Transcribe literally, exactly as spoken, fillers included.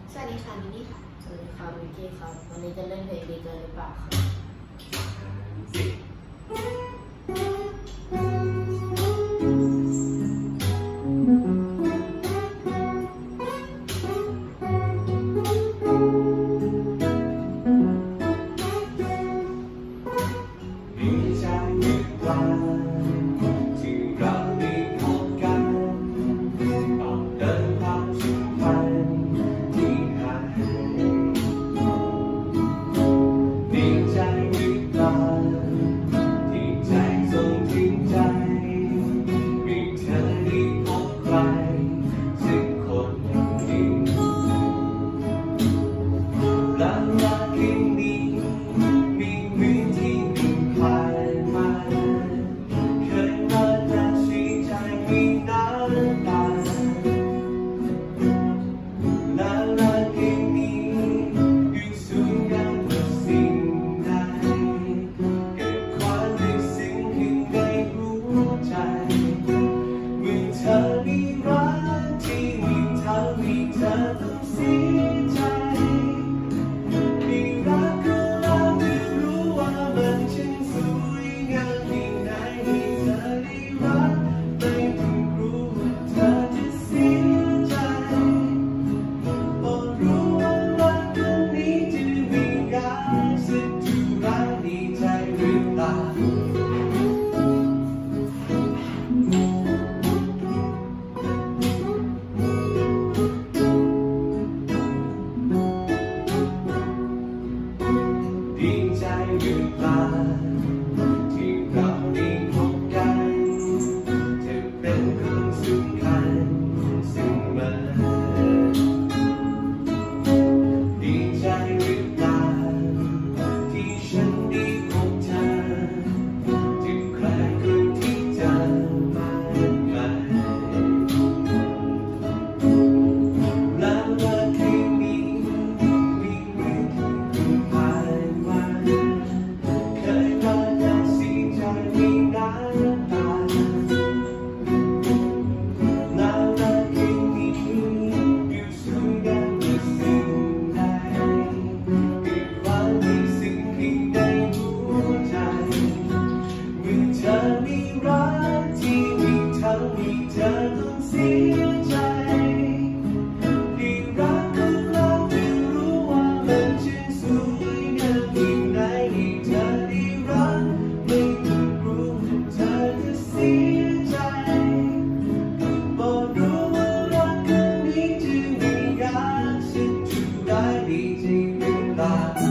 สวัสดีค่ะมินนี่ค่ะสวัสดีครับวิกกี้ครับวันนี้จะเล่นเพลงดีเกินหรือเปล่าครับดีใจหรือเปล่าที่เราได้พบกันออกเดินทางถึงวันที่หายดีใจหรือเปล่าที่ใจส่งถึงใจมีเธอได้พบใครสักคนหนึ่งและรักครั้งนี้มีเหมือนที่หนึ่งผ่านมาเคยมาแต่สีใจมีน้ำตาและรักครั้งนี้อยู่สูงยังกว่าสิ่งใดเกิดความรู้สึกขึ้นในหัวใจเมื่อเธอมีรักที่มีเธอมีเธอต้องเสียใจมีรักก็เราไม่รู้ว่ามันช่างสวยงามเพียงไหนให้เธอได้รักไม่ต้องกลัวว่าเธอจะเสียใจเพราะรู้ว่ารักครั้งนี้จะไม่ยากสักเท่าไรดีใจหรือเปล่าดีใจหรือเปล่าที่เราได้พบกันเธอเป็นคนสำคัญเสมอดีใจหรือเปล่าที่ฉันได้พบเธอที่ใครคนที่เจอมาใหม่และรักครั้งนี้มีเหมือนที่ผ่านมาเคยมาแต่สีใจมีน้ำตาและรักครั้งนี้อยู่สูงยังกว่าสิ่งใดเกิดความรู้สึกข้างในหัวใจเมื่อเธอมีรักที่มีทั้งมีเธอต้องเสียใจที่รักของเราไม่รู้ว่ามันช่างสวยงามเพียงไหนให้เธอได้รักไม่ต้องกลัวว่าเธอจะเสียใจบอกรู้ว่ารักครั้งนี้จะไม่ยากสักเท่าไรดีใจหรือเปล่า